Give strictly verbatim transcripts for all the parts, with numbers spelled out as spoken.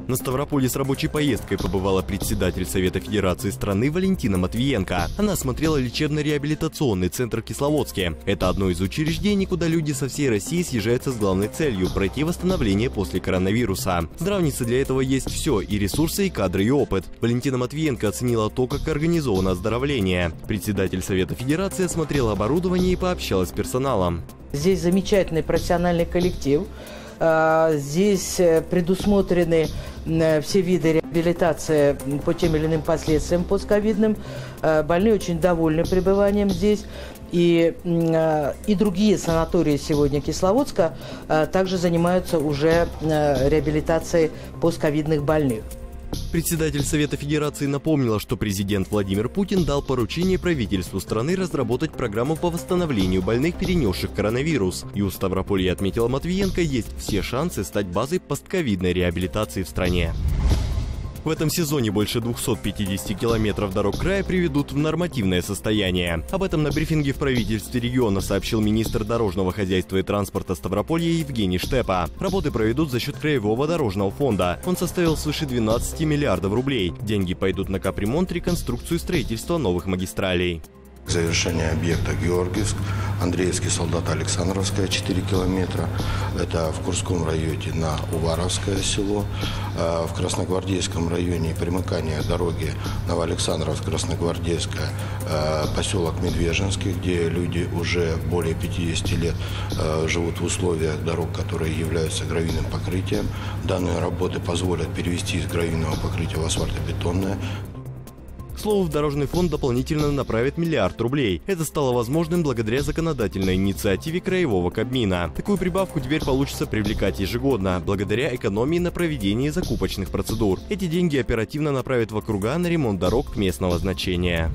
На Ставрополе с рабочей поездкой побывала председатель Совета Федерации страны Валентина Матвиенко. Она осмотрела лечебно-реабилитационный центр в Кисловодске. Это одно из учреждений, куда люди со всей России съезжаются с главной целью – пройти восстановление после коронавируса. Здравнице для этого есть все – и ресурсы, и кадры, и опыт. Валентина Матвиенко оценила то, как организовано оздоровление. Председатель Совета Федерации осмотрела оборудование и пообщалась с персоналом. Здесь замечательный профессиональный коллектив. Здесь предусмотрены все виды реабилитации по тем или иным последствиям постковидным. Больные очень довольны пребыванием здесь. И, и другие санатории сегодня Кисловодска также занимаются уже реабилитацией постковидных больных. Председатель Совета Федерации напомнила, что президент Владимир Путин дал поручение правительству страны разработать программу по восстановлению больных, перенесших коронавирус. И у Ставрополья, отметила Матвиенко, есть все шансы стать базой постковидной реабилитации в стране. В этом сезоне больше двухсот пятидесяти километров дорог края приведут в нормативное состояние. Об этом на брифинге в правительстве региона сообщил министр дорожного хозяйства и транспорта Ставрополья Евгений Штепа. Работы проведут за счет Краевого дорожного фонда. Он составил свыше двенадцати миллиардов рублей. Деньги пойдут на капремонт, реконструкцию и строительство новых магистралей. Завершение объекта Георгиевск, Андреевский, Солдата, Александровская, четыре километра. Это в Курском районе на Уваровское село. В Красногвардейском районе примыкание дороги Новоалександровск, Красногвардейская, поселок Медвежинский, где люди уже более пятидесяти лет живут в условиях дорог, которые являются гравийным покрытием. Данные работы позволят перевести из гравийного покрытия в асфальтобетонное. К слову, в дорожный фонд дополнительно направят миллиард рублей. Это стало возможным благодаря законодательной инициативе Краевого Кабмина. Такую прибавку теперь получится привлекать ежегодно, благодаря экономии на проведении закупочных процедур. Эти деньги оперативно направят в округа на ремонт дорог местного значения.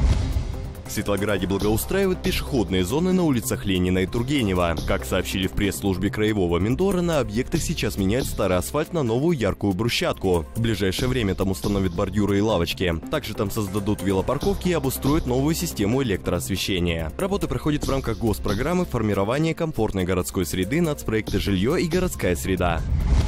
В Светлограде благоустраивают пешеходные зоны на улицах Ленина и Тургенева. Как сообщили в пресс-службе Краевого Миндора, на объектах сейчас меняют старый асфальт на новую яркую брусчатку. В ближайшее время там установят бордюры и лавочки. Также там создадут велопарковки и обустроят новую систему электроосвещения. Работы проходят в рамках госпрограммы формирования комфортной городской среды, нацпроекта «Жилье и городская среда».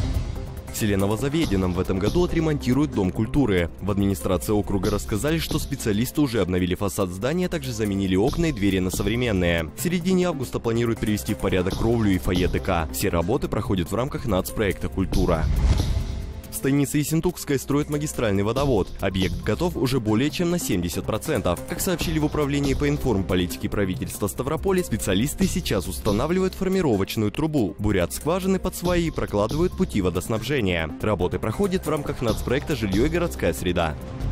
В селе Новозаведенном в этом году отремонтируют Дом культуры. В администрации округа рассказали, что специалисты уже обновили фасад здания, а также заменили окна и двери на современные. В середине августа планируют привести в порядок кровлю и фойе ДК. Все работы проходят в рамках нацпроекта «Культура». В станице Ессентукской строят магистральный водовод. Объект готов уже более чем на семьдесят процентов. Как сообщили в управлении по информполитике правительства Ставрополя, специалисты сейчас устанавливают формировочную трубу, бурят скважины под сваи и прокладывают пути водоснабжения. Работы проходят в рамках нацпроекта «Жилье и городская среда».